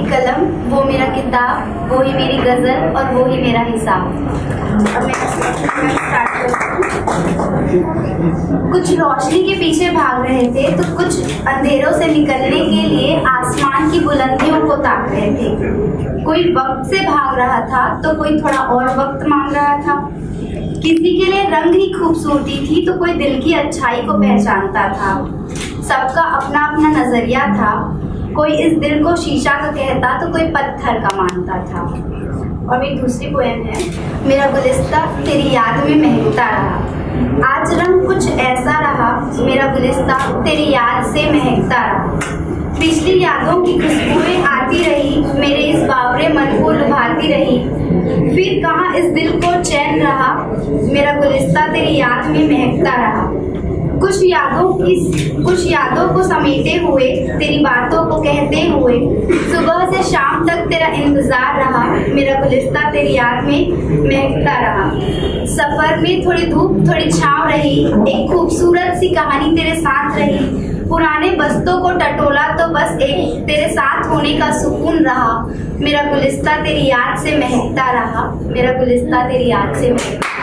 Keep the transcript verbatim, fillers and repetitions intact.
कलम, वो मेरा किताब, वो ही मेरी गजल और वो ही मेरा हिसाब। अब मैं स्टार्ट कुछ रोशनी के पीछे भाग रहे थे तो कुछ अंधेरों से निकलने के लिए आसमान की बुलंदियों को ताक रहे थे। कोई वक्त से भाग रहा था तो कोई थोड़ा और वक्त मांग रहा था। किसी के लिए रंग ही खूबसूरती थी तो कोई दिल की अच्छाई को पहचानता था। सबका अपना अपना नजरिया था, कोई इस दिल को शीशा का कहता तो कोई पत्थर का मानता था। और मेरी दूसरी पोएम है, मेरा गुलिस्ता तेरी याद में महकता रहा। आज रंग कुछ ऐसा रहा, मेरा गुलिस्ता तेरी याद से महकता रहा। पिछली यादों की खुशबुएं आती रही, मेरे इस बावरे मन को लुभाती रही। फिर कहाँ इस दिल को चैन रहा, मेरा गुलिस्ता तेरी याद में महकता रहा। कुछ यादों की कुछ यादों को समेटे हुए, तेरी बातों को कहते हुए, सुबह से शाम तक तेरा इंतजार रहा, मेरा गुलिस्ता तेरी याद में महकता रहा। सफर में थोड़ी धूप थोड़ी छांव रही, एक खूबसूरत सी कहानी तेरे साथ रही। पुराने बस्तों को टटोला तो बस एक तेरे साथ होने का सुकून रहा, मेरा गुलिस्ता तेरी याद से महकता रहा, मेरा गुलिस्ता तेरी याद से महकता।